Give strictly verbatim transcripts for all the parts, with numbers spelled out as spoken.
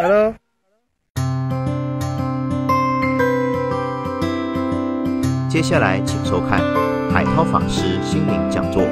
来喽。 接下来请收看海涛法师心灵讲座。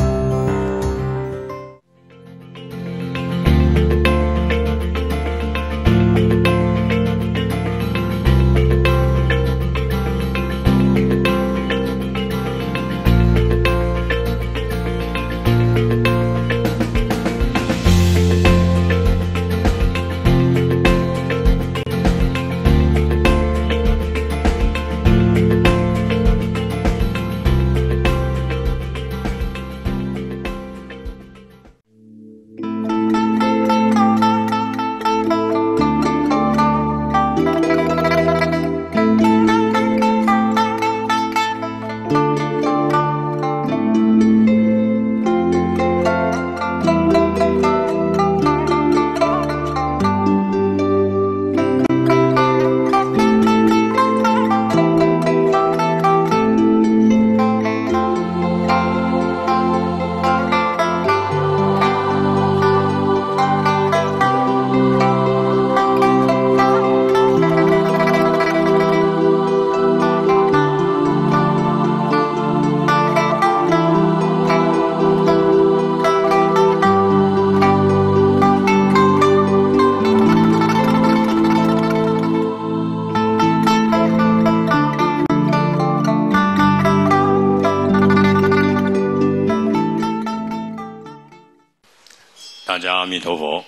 大家阿弥陀佛。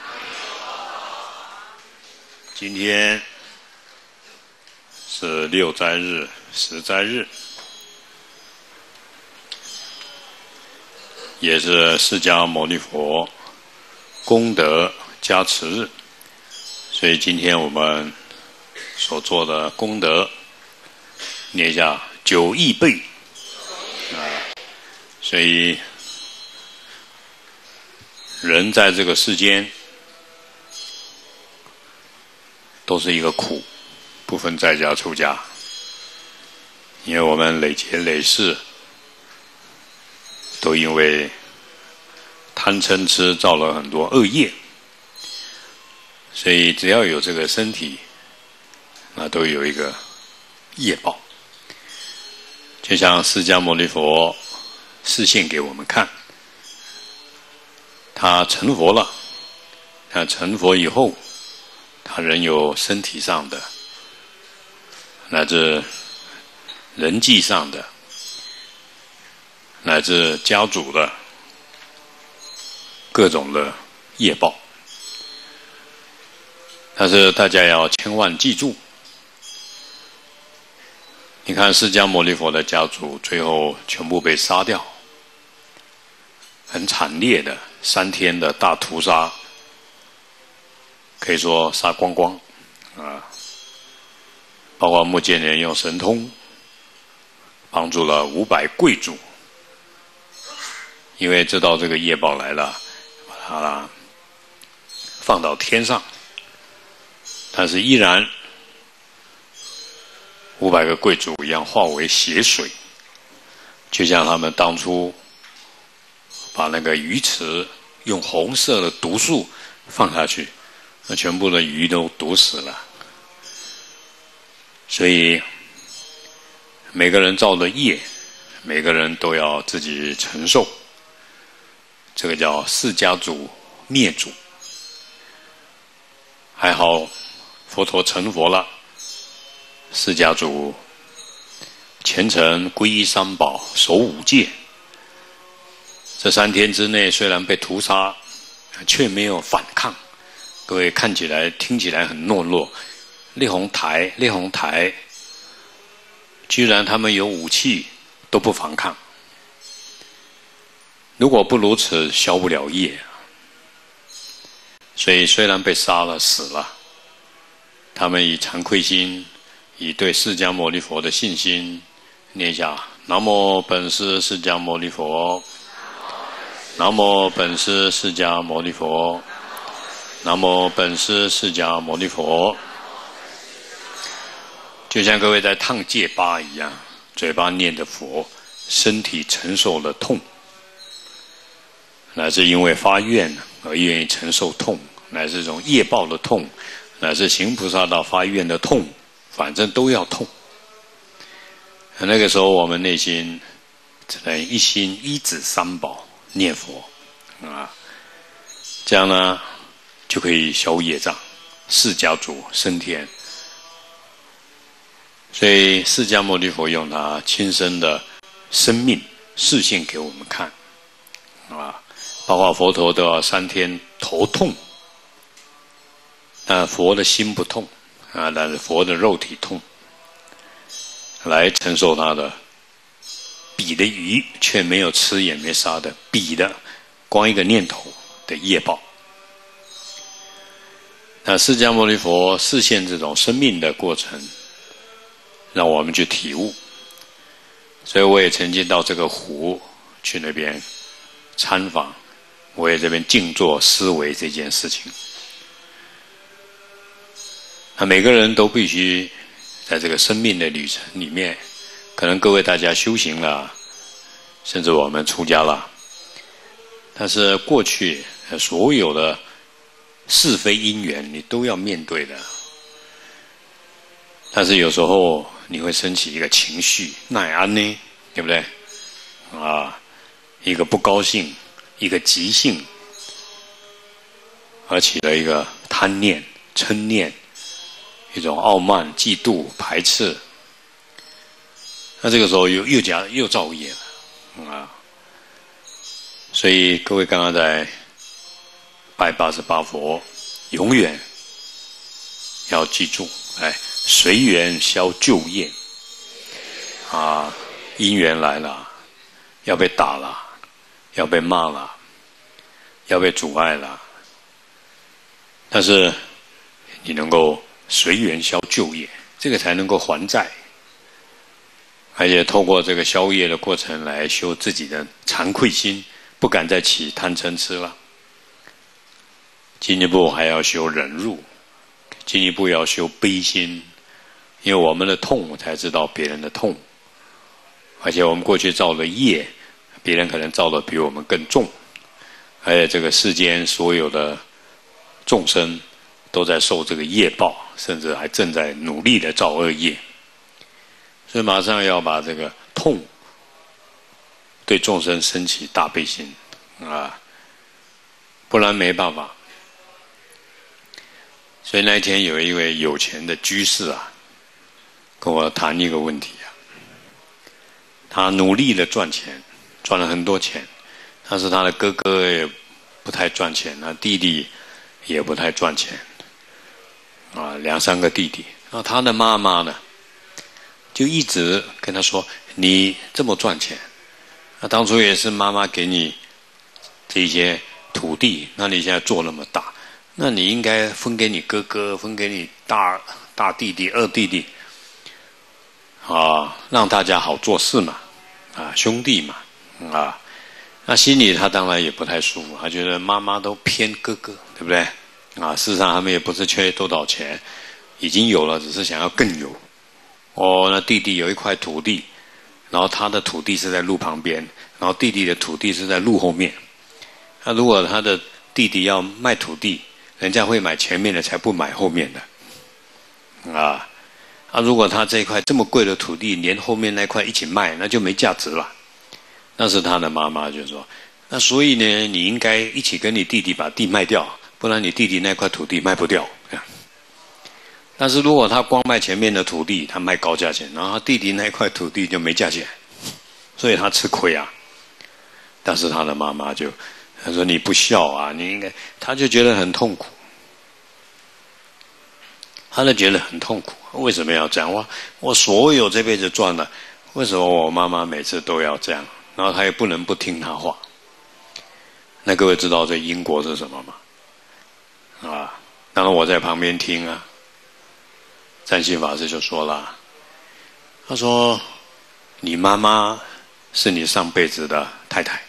今天是六斋日、十斋日，也是释迦牟尼佛功德加持日，所以今天我们所做的功德，念一下九亿倍啊！所以人在这个世间都是一个苦，不分在家出家，因为我们累劫累世都因为贪嗔痴造了很多恶业，所以只要有这个身体，那都有一个业报。就像释迦牟尼佛示现给我们看，他成佛了，他成佛以后，他仍有身体上的，乃至人际上的，乃至家族的各种的业报。但是大家要千万记住，你看释迦牟尼佛的家族最后全部被杀掉，很惨烈的三天的大屠杀，可以说杀光光啊！包括目犍连用神通帮助了五百贵族，因为知道这个业报来了，把它放到天上，但是依然五百个贵族一样化为血水，就像他们当初把那个鱼池用红色的毒素放下去，那全部的鱼都毒死了。所以每个人造的业，每个人都要自己承受，这个叫释家族灭族。还好佛陀成佛了，释家族虔诚皈依三宝，守五戒，这三天之内虽然被屠杀，却没有反抗。各位看起来听起来很懦弱，烈红台烈红台居然他们有武器都不反抗，如果不如此消不了业。所以虽然被杀了死了，他们以惭愧心，以对释迦牟尼佛的信心，念一下南无本师释迦牟尼佛，南无本师释迦牟尼佛，南无本师释迦牟尼佛。就像各位在烫戒疤一样，嘴巴念的佛，身体承受了痛，乃是因为发愿而愿意承受痛乃是一种业报的痛，乃是行菩萨道发愿的痛，反正都要痛。那个时候我们内心只能一心依止三宝念佛啊，这样呢就可以消业障，释家族升天。所以释迦牟尼佛用他亲身的生命示现给我们看啊，包括佛陀都要三天头痛，但佛的心不痛啊，但是佛的肉体痛，来承受他的比的鱼却没有吃也没杀的比的光一个念头的业报。那释迦牟尼佛示现这种生命的过程，让我们去体悟。所以我也曾经到这个湖去那边参访，我也这边静坐思维这件事情。那每个人都必须在这个生命的旅程里面，可能各位大家修行了，甚至我们出家了，但是过去所有的是非因缘你都要面对的。但是有时候你会升起一个情绪，奈安呢，对不对？啊，一个不高兴，一个急性，而起了一个贪念、嗔念，一种傲慢、嫉妒、排斥。那这个时候又又加又造业了啊！所以各位刚刚在拜八十八佛，永远要记住，哎。随缘消旧业啊，因缘来了，要被打了，要被骂了，要被阻碍了，但是你能够随缘消旧业，这个才能够还债，而且透过这个消业的过程来修自己的惭愧心，不敢再起贪嗔痴了。进一步还要修忍辱，进一步要修悲心。因为我们的痛，我才知道别人的痛，而且我们过去造的业，别人可能造的比我们更重，而且这个世间所有的众生都在受这个业报，甚至还正在努力的造恶业，所以马上要把这个痛对众生升起大悲心啊，不然没办法。所以那一天有一位有钱的居士啊，跟我谈一个问题啊，他努力的赚钱，赚了很多钱，但是他的哥哥也不太赚钱，他弟弟也不太赚钱，啊，两三个弟弟。然后他的妈妈呢，就一直跟他说：“你这么赚钱，那当初也是妈妈给你这些土地，那你现在做那么大，那你应该分给你哥哥，分给你大大弟弟、二弟弟。”啊，让大家好做事嘛，啊，兄弟嘛，啊，那心里他当然也不太舒服，他觉得妈妈都偏哥哥，对不对？啊，事实上他们也不是缺多少钱，已经有了，只是想要更有。哦，那弟弟有一块土地，然后他的土地是在路旁边，然后弟弟的土地是在路后面。那如果他的弟弟要卖土地，人家会买前面的，才不买后面的，啊。啊，如果他这一块这么贵的土地，连后面那块一起卖，那就没价值了。那是他的妈妈就说：“那所以呢，你应该一起跟你弟弟把地卖掉，不然你弟弟那块土地卖不掉。”但是如果他光卖前面的土地，他卖高价钱，然后他弟弟那块土地就没价钱，所以他吃亏啊。但是他的妈妈就他说：“你不孝啊，你应该。”他就觉得很痛苦。他就觉得很痛苦，为什么要这样？我我所有这辈子赚了，为什么我妈妈每次都要这样？然后他也不能不听他话。那各位知道这因果是什么吗？啊，当然我在旁边听啊。占信法师就说了，他说：“你妈妈是你上辈子的太太，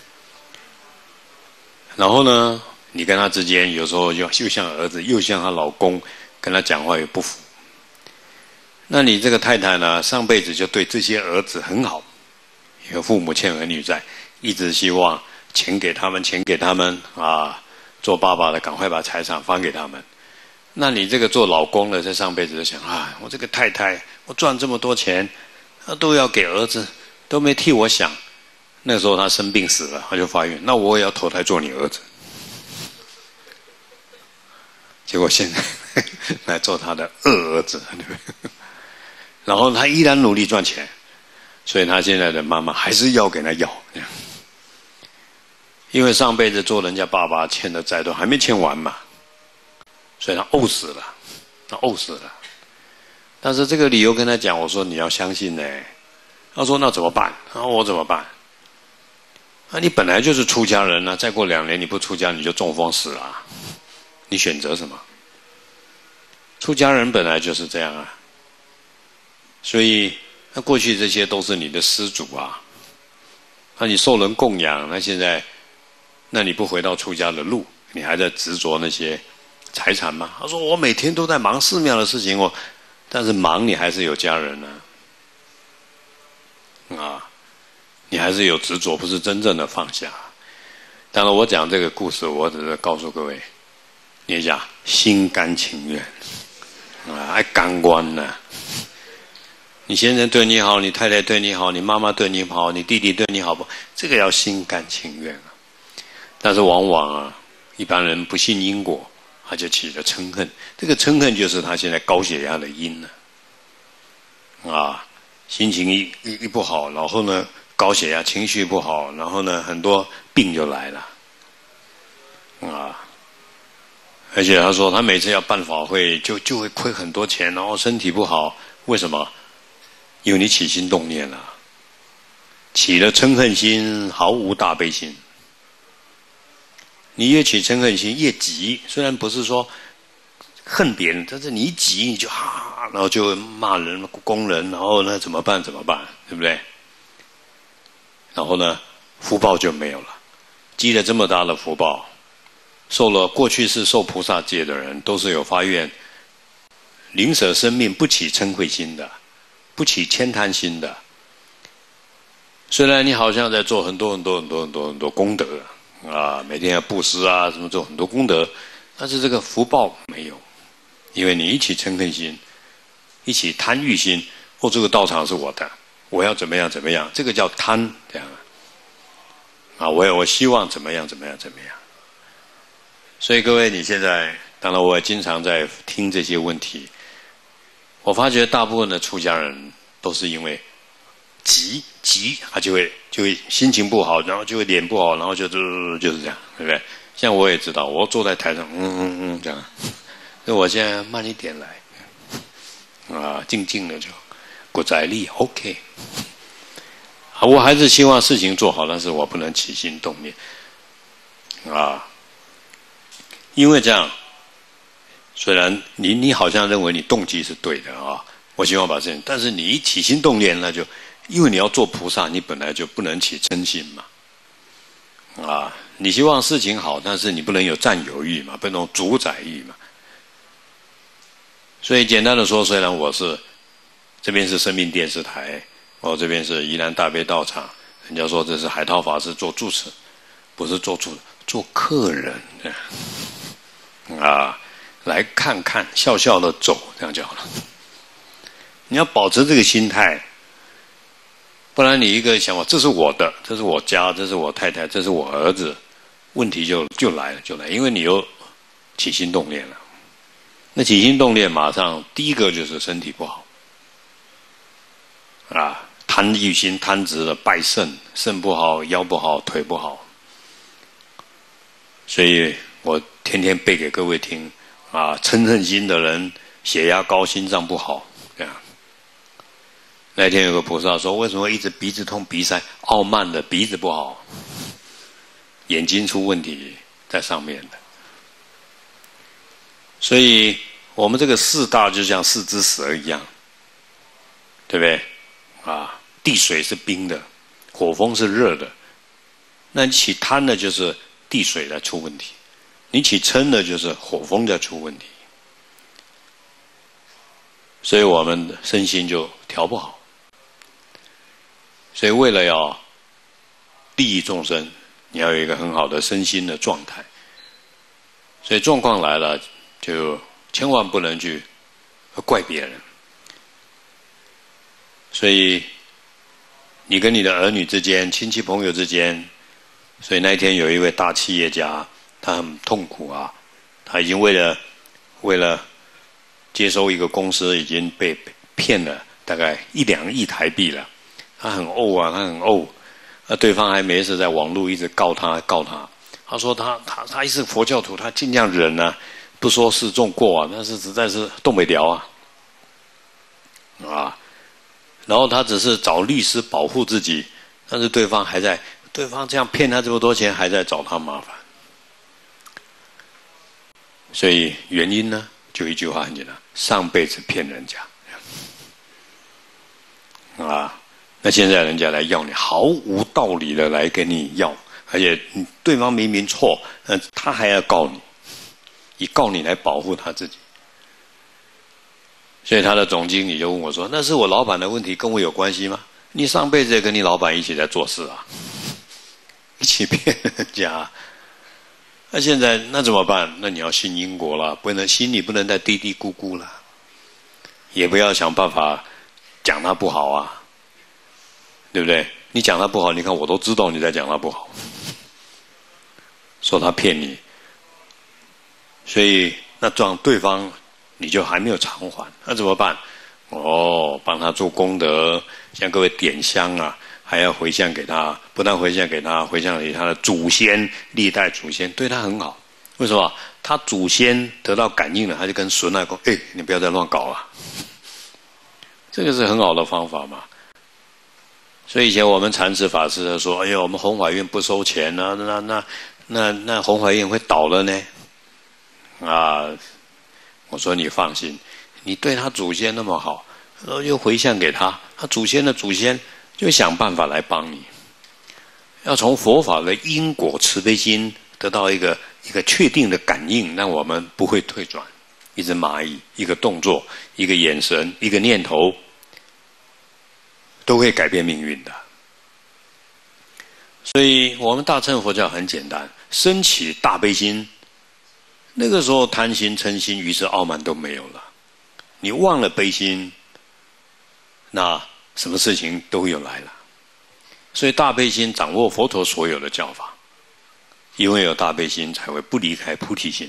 然后呢，你跟她之间有时候又又像儿子，又像她老公。”跟他讲话也不服，那你这个太太呢？上辈子就对这些儿子很好，有父母欠儿女债，一直希望钱给他们，钱给他们啊， 做爸爸的赶快把财产分给他们。那你这个做老公的，在上辈子就想啊，我这个太太，我赚这么多钱，都要给儿子，都没替我想。那时候他生病死了，他就发愿，那我也要投胎做你儿子。结果现在来做他的二儿子，对不对？然后他依然努力赚钱，所以他现在的妈妈还是要给他要，因为上辈子做人家爸爸欠的债都还没欠完嘛，所以他呕死了，他呕死了。但是这个理由跟他讲，我说你要相信呢。他说那怎么办？他说我怎么办？那你本来就是出家人啊，再过两年你不出家你就中风死了啊，你选择什么？出家人本来就是这样啊，所以那过去这些都是你的施主啊，那你受人供养，那现在，那你不回到出家的路，你还在执着那些财产吗？他说我每天都在忙寺庙的事情，我但是忙你还是有家人呢，啊，啊，你还是有执着，不是真正的放下。当然，我讲这个故事，我只是告诉各位，你讲心甘情愿啊，爱甘愿呐。你先生对你好，你太太对你好，你妈妈对你好，你弟弟对你好不？这个要心甘情愿啊。但是往往啊，一般人不信因果，他就起了嗔恨。这个嗔恨就是他现在高血压的因呢。啊，心情一一一不好，然后呢，高血压，情绪不好，然后呢，很多病就来了。啊，而且他说他每次要办法会就就会亏很多钱，然后身体不好，为什么？因为你起心动念了，起了嗔恨心，毫无大悲心。你越起嗔恨心越急，虽然不是说恨别人，但是你一急你就哈，然后就骂人工人，然后呢怎么办怎么办，对不对？然后呢福报就没有了，积了这么大的福报，受了过去是受菩萨戒的人，都是有发愿宁舍生命不起嗔恚心的，不起悭贪心的。虽然你好像在做很多很多很多很多很多功德啊，每天要布施啊，什么做很多功德，但是这个福报没有，因为你一起嗔恨心，一起贪欲心，哦，这个道场是我的，我要怎么样怎么样，这个叫贪，这样啊，我我希望怎么样怎么样怎么样。所以各位，你现在当然我也经常在听这些问题，我发觉大部分的出家人都是因为急急，他就会就会心情不好，然后就会脸不好，然后就就就是这样，对不对？像我也知道，我坐在台上，嗯嗯嗯这样，所以我现在慢一点来，啊，静静的就不在力 ，OK。我还是希望事情做好，但是我不能起心动念，啊，因为这样，虽然你你好像认为你动机是对的啊，我希望把事情，但是你一起心动念，那就因为你要做菩萨，你本来就不能起嗔心嘛，啊，你希望事情好，但是你不能有占有欲嘛，不能有主宰欲嘛。所以简单的说，虽然我是这边是生命电视台，我这边是宜兰大悲道场，人家说这是海涛法师做住持，不是做住做客人啊，来看看笑笑的走，这样就好了。你要保持这个心态，不然你一个想法，这是我的，这是我家，这是我太太，这是我儿子，问题就就来了，就来，因为你又起心动念了。那起心动念，马上第一个就是身体不好，啊，贪欲心贪执了，败肾，肾不好，腰不好，腿不好。所以我天天背给各位听，啊，嗔恨心的人，血压高，心脏不好，这样。那天有个菩萨说，为什么一直鼻子痛、鼻塞？傲慢的鼻子不好，眼睛出问题在上面的。所以我们这个四大就像四只蛇一样，对不对？啊，地水是冰的，火风是热的。那你起贪的就是地水在出问题，你起嗔的就是火风在出问题。所以我们的身心就调不好。所以为了要利益众生，你要有一个很好的身心的状态。 所以状况来了，就千万不能去怪别人。所以你跟你的儿女之间、亲戚朋友之间，所以那一天有一位大企业家，他很痛苦啊，他已经为了为了接收一个公司，已经被骗了大概一两亿台币了，他很怄啊，他很怄。那对方还没事在网络一直告他告他，他说他他他一是佛教徒，他尽量忍啊，不说示众过啊，但是实在是动不了啊，啊，然后他只是找律师保护自己，但是对方还在，对方这样骗他这么多钱，还在找他麻烦。所以原因呢，就一句话很简单：上辈子骗人家啊。那现在人家来要你，毫无道理的来跟你要，而且对方明明错，呃，他还要告你，以告你来保护他自己。所以他的总经理就问我说：“那是我老板的问题，跟我有关系吗？你上辈子也跟你老板一起在做事啊，一起骗人家。那现在那怎么办？那你要信因果了，不能心里不能再嘀嘀咕咕了，也不要想办法讲他不好啊。”对不对？你讲他不好，你看我都知道你在讲他不好，说他骗你，所以那这样对方你就还没有偿还，那怎么办？哦，帮他做功德，向各位点香啊，还要回向给他，不但回向给他，回向给他的祖先，历代祖先对他很好。为什么？他祖先得到感应了，他就跟孙儿说：“哎，你不要再乱搞了。”这个是很好的方法嘛。所以以前我们禅师法师说：“哎呦，我们弘法院不收钱呢、啊，那那那那弘法院会倒了呢。”啊，我说你放心，你对他祖先那么好，然后又回向给他，他祖先的祖先就想办法来帮你。要从佛法的因果慈悲心得到一个一个确定的感应，让我们不会退转。一只蚂蚁，一个动作，一个眼神，一个念头。都会改变命运的，所以我们大乘佛教很简单，升起大悲心，那个时候贪心、嗔心、愚痴、傲慢都没有了。你忘了悲心，那什么事情都有来了。所以大悲心掌握佛陀所有的教法，因为有大悲心，才会不离开菩提心。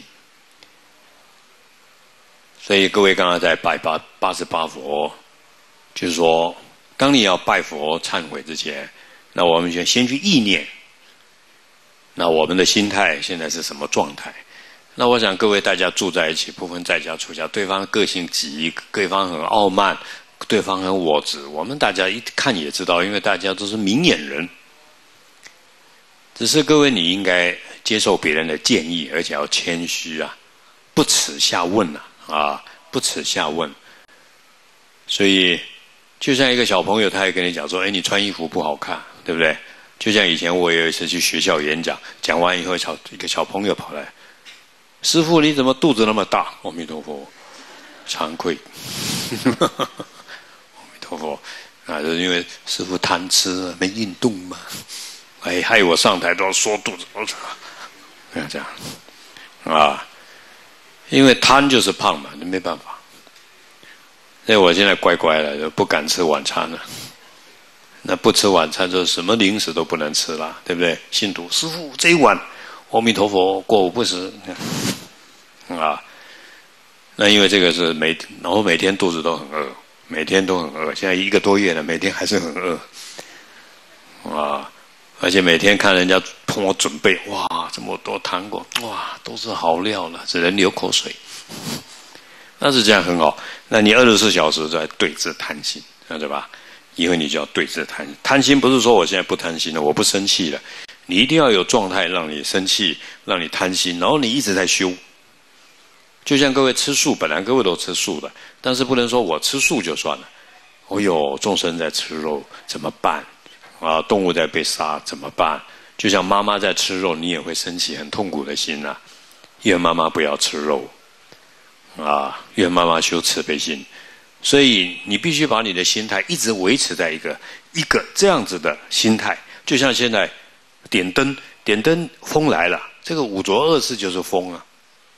所以各位刚刚在拜八八十八佛，就是说。当你要拜佛忏悔之前，那我们就先去意念，那我们的心态现在是什么状态？那我想各位大家住在一起，不分在家出家，对方个性急，对方很傲慢，对方很我执，我们大家一看也知道，因为大家都是明眼人。只是各位你应该接受别人的建议，而且要谦虚啊，不耻下问啊，啊，不耻下问。所以。就像一个小朋友，他也跟你讲说：“哎，你穿衣服不好看，对不对？”就像以前我有一次去学校演讲，讲完以后，小一个小朋友跑来：“师父，你怎么肚子那么大？”阿弥陀佛，惭愧。阿弥陀佛，啊，就是因为师父贪吃没运动嘛，哎，害我上台都要缩肚子，我操，不要这样啊！因为贪就是胖嘛，那没办法。所以我现在乖乖了，就不敢吃晚餐了。那不吃晚餐，就什么零食都不能吃了，对不对？信徒师父这一碗，阿弥陀佛，过午不食啊。那因为这个是每，然后每天肚子都很饿，每天都很饿。现在一个多月了，每天还是很饿啊。而且每天看人家帮我准备，哇，这么多糖果，哇，都是好料了，只能流口水。那是这样很好，那你二十四小时在对治贪心，对吧？因为你就要对治贪心。贪心不是说我现在不贪心了，我不生气了，你一定要有状态让你生气，让你贪心，然后你一直在修。就像各位吃素，本来各位都吃素的，但是不能说我吃素就算了。哦哟，众生在吃肉怎么办？啊，动物在被杀怎么办？就像妈妈在吃肉，你也会生气，很痛苦的心啊。愿妈妈不要吃肉。啊，愿妈妈修慈悲心，所以你必须把你的心态一直维持在一个一个这样子的心态。就像现在点灯，点灯风来了，这个五浊恶世就是风啊，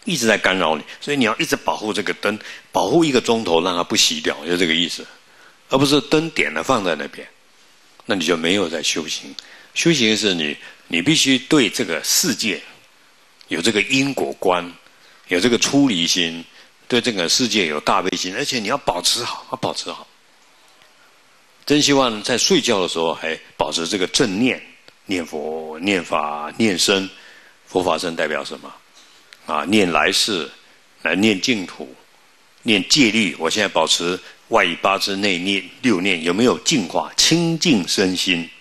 一直在干扰你，所以你要一直保护这个灯，保护一个钟头，让它不熄掉，就这个意思，而不是灯点了放在那边，那你就没有在修行。修行是你，你必须对这个世界有这个因果观，有这个出离心，对这个世界有大悲心，而且你要保持好，要保持好。真希望在睡觉的时候还保持这个正念，念佛、念法、念僧。佛法僧代表什么？啊，念来世，来念净土，念戒律。我现在保持外以八支内念六念，有没有净化、清净身心？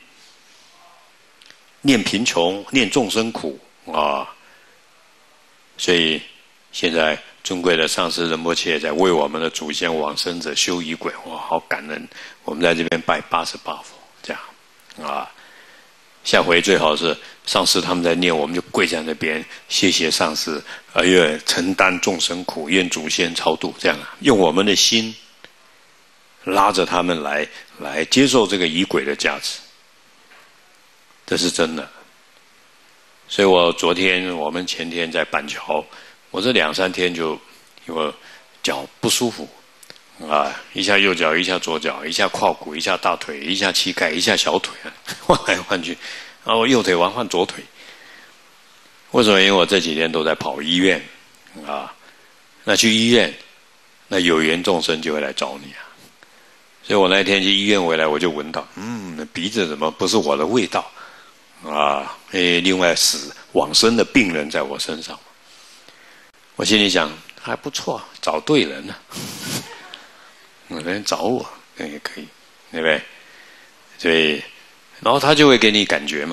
念贫穷，念众生苦啊！所以现在尊贵的上师仁波切在为我们的祖先往生者修仪轨，哇，好感恩！我们在这边拜八十八佛，这样啊。下回最好是上师他们在念，我们就跪在那边，谢谢上师，而愿承担众生苦，愿祖先超度，这样啊，用我们的心拉着他们来来接受这个仪轨的价值，这是真的。所以我昨天我们前天在板桥，我这两三天就因为脚不舒服啊，一下右脚，一下左脚，一下胯骨，一下大腿，一下膝盖，一下小腿，换来换去。然后我右腿完换左腿，为什么？因为我这几天都在跑医院啊。那去医院，那有缘众生就会来找你啊。所以我那天去医院回来，我就闻到，嗯，鼻子怎么不是我的味道啊？诶，另外死往生的病人在我身上，我心里想还不错，找对人了。有人找我，那也可以，对不对？所以，然后他就会给你感觉嘛。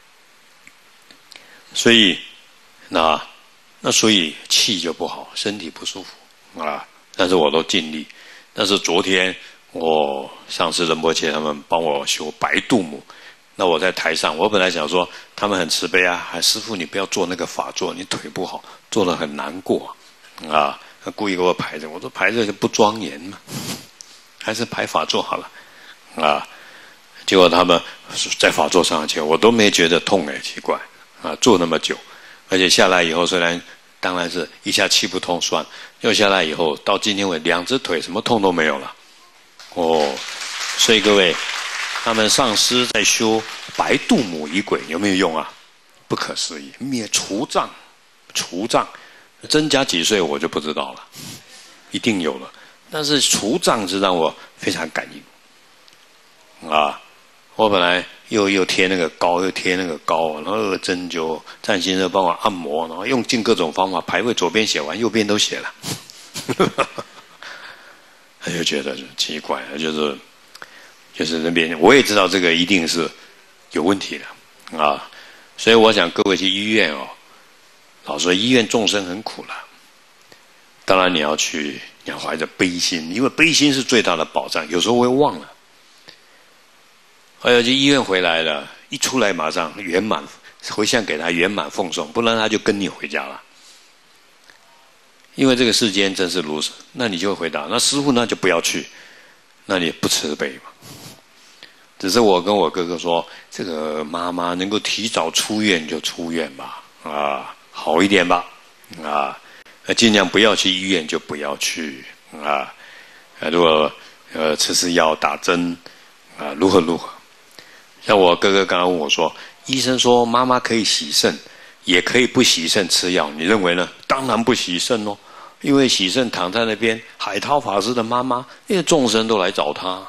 所以，那那所以气就不好，身体不舒服啊。但是我都尽力。但是昨天我上师仁波切他们帮我修白度母，那我在台上，我本来想说他们很慈悲啊，还师父你不要做那个法座，你腿不好，做得很难过啊。他故意给我排着，我说排着就不庄严嘛。还是排法座好了，啊！结果他们在法座上去，我都没觉得痛哎，奇怪啊！坐那么久，而且下来以后，虽然当然是一下气不通算，又下来以后，到今天为止两只腿什么痛都没有了，哦！所以各位，他们上师在修白度母仪轨有没有用啊？不可思议，灭除障，除障，增加几岁我就不知道了，一定有了。但是除障是让我非常感应啊！我本来又又贴那个膏，又贴那个膏，然后针灸，占先生帮我按摩，然后用尽各种方法，牌位左边写完，右边都写了。他就觉得奇怪，就是就是那边我也知道这个一定是有问题的啊！所以我想各位去医院哦，老实说医院众生很苦了，当然你要去。你要怀着悲心，因为悲心是最大的保障。有时候会忘了，哎呀，去医院回来了，一出来马上圆满回向给他圆满奉送，不然他就跟你回家了。因为这个世间真是如此，那你就会回答：那师父那就不要去，那你不慈悲嘛。只是我跟我哥哥说，这个妈妈能够提早出院就出院吧，啊，好一点吧，啊。尽量不要去医院就不要去啊！如果呃吃吃药打针啊，如何如何？像我哥哥刚刚问我说，医生说妈妈可以洗肾，也可以不洗肾吃药，你认为呢？当然不洗肾哦，因为洗肾躺在那边，海涛法师的妈妈，因为众生都来找他，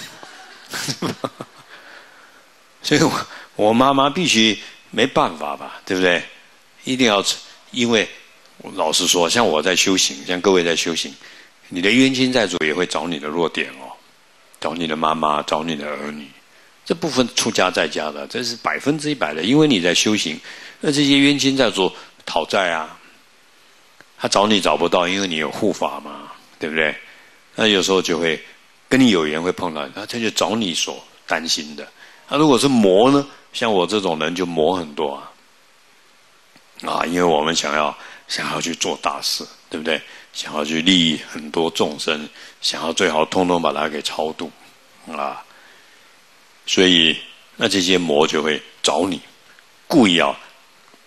所以我我妈妈必须没办法吧，对不对？一定要吃，因为。老实说，像我在修行，像各位在修行，你的冤亲债主也会找你的弱点哦，找你的妈妈，找你的儿女，这部分出家在家的，这是百分之一百的，因为你在修行，那这些冤亲债主讨债啊，他找你找不到，因为你有护法嘛，对不对？那有时候就会跟你有缘会碰到，他就找你所担心的。那如果是魔呢？像我这种人就魔很多啊，啊，因为我们想要。想要去做大事，对不对？想要去利益很多众生，想要最好通通把它给超度啊！所以那这些魔就会找你，故意要不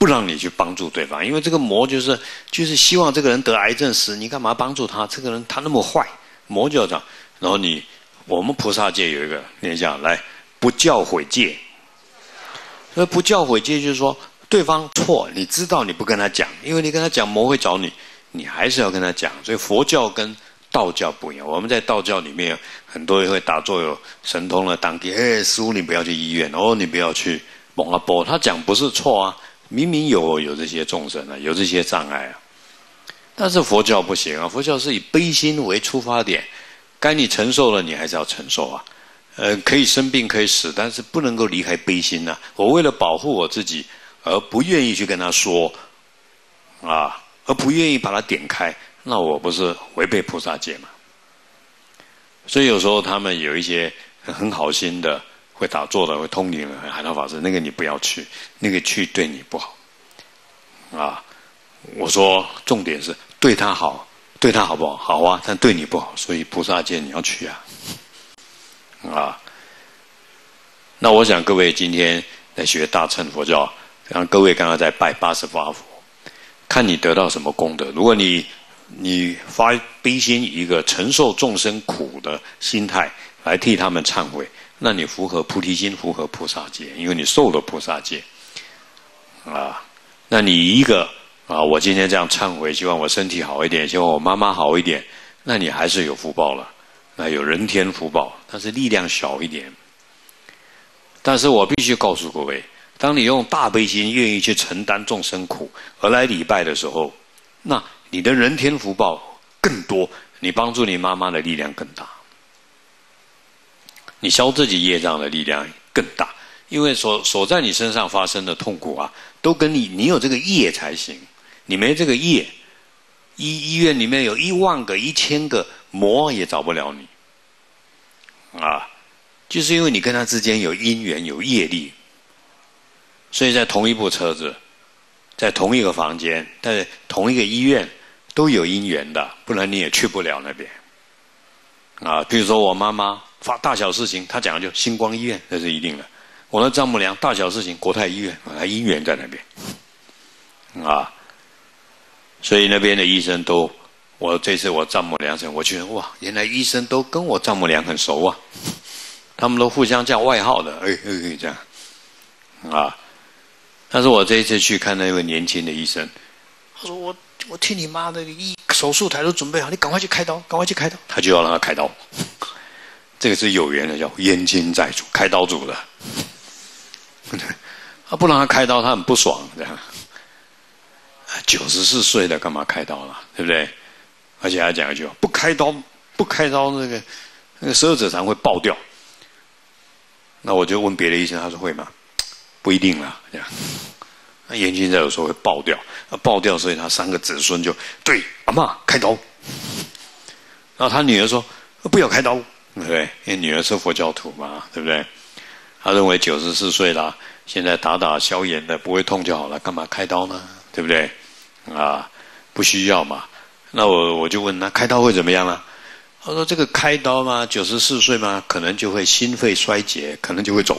不让你去帮助对方，因为这个魔就是就是希望这个人得癌症死，你干嘛帮助他？这个人他那么坏，魔就要这样。然后你我们菩萨界有一个念想，来不教诲戒。那不教诲戒就是说，对方错，你知道你不跟他讲，因为你跟他讲魔会找你，你还是要跟他讲。所以佛教跟道教不一样，我们在道教里面很多人会打坐有神通了，当地哎师父你不要去医院，哦你不要去蒙阿波，他讲不是错啊。明明有有这些众生啊，有这些障碍啊，但是佛教不行啊！佛教是以悲心为出发点，该你承受了，你还是要承受啊。呃，可以生病，可以死，但是不能够离开悲心啊。我为了保护我自己，而不愿意去跟他说啊，而不愿意把它点开，那我不是违背菩萨戒吗？所以有时候他们有一些很好心的。会打坐的，会通灵的海涛法师，那个你不要去，那个去对你不好啊！我说重点是对他好，对他好不好？好啊，但对你不好，所以菩萨戒你要去啊！啊，那我想各位今天在学大乘佛教，让各位刚刚在拜八十八佛，看你得到什么功德。如果你你发悲心，以一个承受众生苦的心态来替他们忏悔。那你符合菩提心，符合菩萨戒，因为你受了菩萨戒啊。那你一个啊，我今天这样忏悔，希望我身体好一点，希望我妈妈好一点，那你还是有福报了，那有人天福报，但是力量小一点。但是我必须告诉各位，当你用大悲心，愿意去承担众生苦而来礼拜的时候，那你的人天福报更多，你帮助你妈妈的力量更大。你消自己业障的力量更大，因为所所在你身上发生的痛苦啊，都跟你你有这个业才行。你没这个业，医医院里面有一万个、一千个魔也找不了你啊！就是因为你跟他之间有因缘、有业力，所以在同一部车子，在同一个房间，在同一个医院都有因缘的，不然你也去不了那边啊。比如说我妈妈。发大小事情，他讲的就星光医院，这是一定的。我的丈母娘大小事情，国泰医院，啊，医院在那边，啊，所以那边的医生都，我这次我丈母娘生，我觉得哇，原来医生都跟我丈母娘很熟啊，他们都互相叫外号的，哎哎哎这样，啊，但是我这一次去看那位年轻的医生，他说我我替你妈的医手术台都准备好，你赶快去开刀，赶快去开刀，他就要让他开刀。这个是有缘的，叫冤亲债主，开刀主的。他不让他开刀，他很不爽，这样。九十四岁了，干嘛开刀了？对不对？而且还讲一句话：不开刀，不开刀，那个那个十二指肠会爆掉。那我就问别的医生，他说会吗？不一定啦，这样。那冤亲债主说会爆掉，那爆掉，所以他三个子孙就对阿嬷开刀。然后他女儿说不要开刀。对不对？因为女儿是佛教徒嘛，对不对？他认为九十四岁了，现在打打消炎的不会痛就好了，干嘛开刀呢？对不对？啊，不需要嘛。那我我就问他，开刀会怎么样呢？他说这个开刀嘛，九十四岁嘛，可能就会心肺衰竭，可能就会走。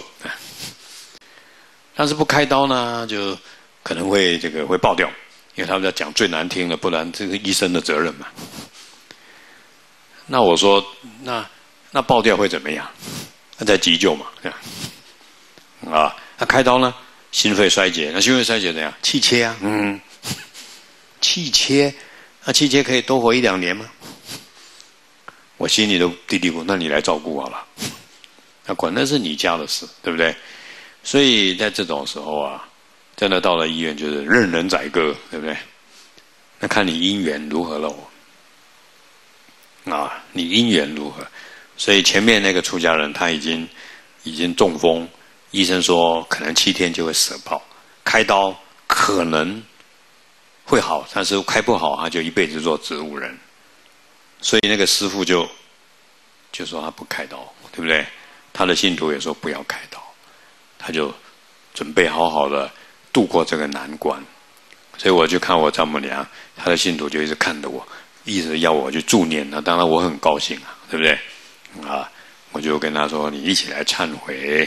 但是不开刀呢，就可能会这个会爆掉，因为他们在讲最难听的，不然这个医生的责任嘛。那我说那。那爆掉会怎么样？那在急救嘛，这样啊。那开刀呢？心肺衰竭，那心肺衰竭怎样？气切啊，嗯，气切，那气切可以多活一两年吗？我心里都嘀嘀咕，那你来照顾好了。那管那是你家的事，对不对？所以在这种时候啊，真的到了医院就是任人宰割，对不对？那看你因缘如何了啊，你因缘如何？所以前面那个出家人他已经已经中风，医生说可能七天就会舍报，开刀可能会好，但是开不好他就一辈子做植物人。所以那个师父就就说他不开刀，对不对？他的信徒也说不要开刀，他就准备好好的度过这个难关。所以我就看我丈母娘，她的信徒就一直看着我，一直要我去助念，那当然我很高兴啊，对不对？啊，我就跟他说：“你一起来忏悔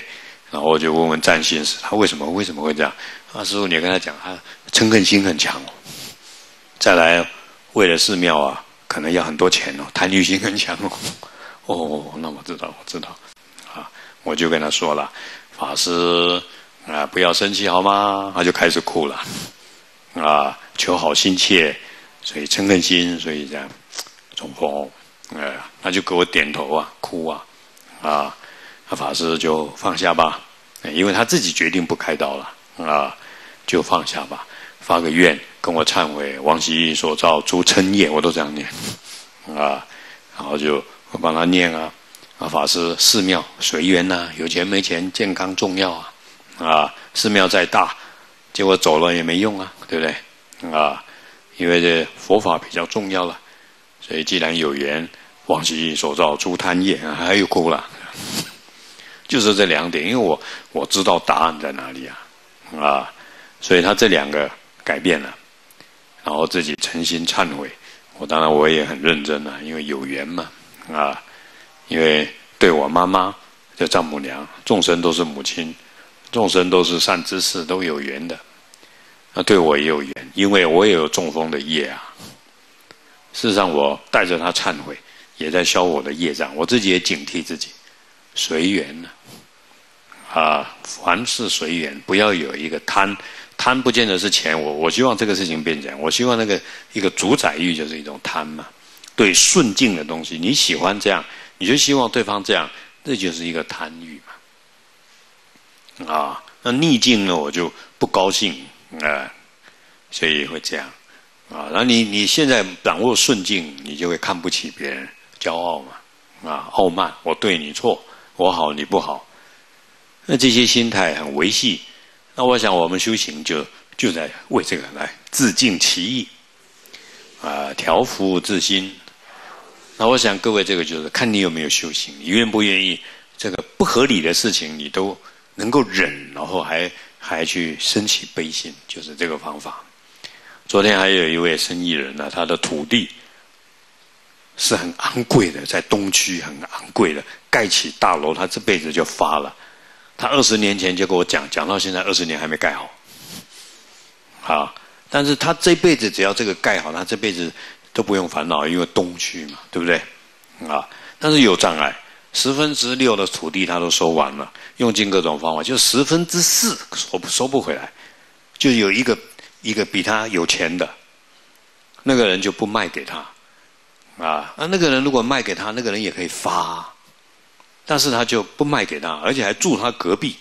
然后我就问问占星师，他为什么为什么会这样？啊，师父，你跟他讲，他嗔恨心很强哦。再来，为了寺庙啊，可能要很多钱哦，贪欲心很强哦。哦，那我知道，我知道。啊，我就跟他说了，法师啊，不要生气好吗？他就开始哭了。啊，求好心切，所以嗔恨心，所以这样中风。呃，他就给我点头啊，哭啊，啊，那法师就放下吧，因为他自己决定不开刀了啊，就放下吧，发个愿跟我忏悔，往昔所造诸嗔业，我都这样念啊，然后就我帮他念啊，啊，法师寺庙随缘呐，有钱没钱，健康重要啊，啊，寺庙再大，结果走了也没用啊，对不对？啊，因为这佛法比较重要了，所以既然有缘。往昔所造诸贪业，还有哭了，就是这两点，因为我我知道答案在哪里啊，啊，所以他这两个改变了，然后自己诚心忏悔，我当然我也很认真啊，因为有缘嘛，啊，因为对我妈妈的丈母娘，众生都是母亲，众生都是善知识，都有缘的，那对我也有缘，因为我也有中风的业啊，事实上我带着他忏悔。也在消我的业障，我自己也警惕自己，随缘呢，啊，凡事随缘，不要有一个贪，贪不见得是钱，我我希望这个事情变这样，我希望那个一个主宰欲就是一种贪嘛，对顺境的东西，你喜欢这样，你就希望对方这样，这就是一个贪欲嘛，啊，那逆境呢，我就不高兴啊，所以会这样，啊，那你你现在掌握顺境，你就会看不起别人。骄傲嘛，啊，傲慢，我对你错，我好你不好，那这些心态很维系。那我想我们修行就就在为这个来自净其意，啊，调伏自心。那我想各位这个就是看你有没有修行，你愿不愿意这个不合理的事情你都能够忍，然后还还去升起悲心，就是这个方法。昨天还有一位生意人呢，他的土地。是很昂贵的，在东区很昂贵的，盖起大楼，他这辈子就发了。他二十年前就跟我讲，讲到现在二十年还没盖好。啊，但是他这辈子只要这个盖好，他这辈子都不用烦恼，因为东区嘛，对不对？啊，但是有障碍，十分之六的土地他都收完了，用尽各种方法，就十分之四收不收不回来，就有一个一个比他有钱的，那个人就不卖给他。啊，那那个人如果卖给他，那个人也可以发，但是他就不卖给他，而且还住他隔壁，